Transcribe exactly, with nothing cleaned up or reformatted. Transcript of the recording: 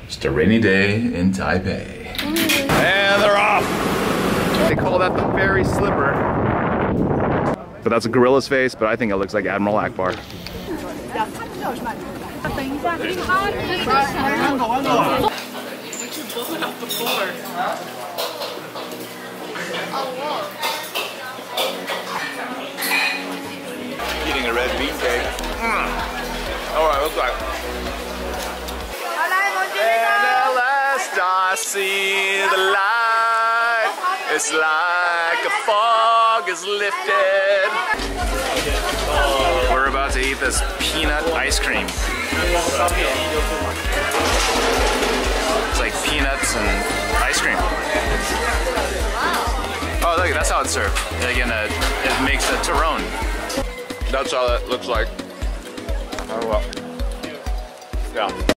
Just a rainy day in Taipei. And they're off! They call that the fairy slipper. But that's a gorilla's face, but I think it looks like Admiral Akbar. Eating a red bean cake. Mm. Alright, looks like. And at last I see the light. It's like a fog is lifted. We're about to eat this peanut ice cream. It's like peanuts and ice cream. Oh, look, that's how it's served. Like in a, it makes a Tyrone. That's how that looks like. Oh, well. Yeah.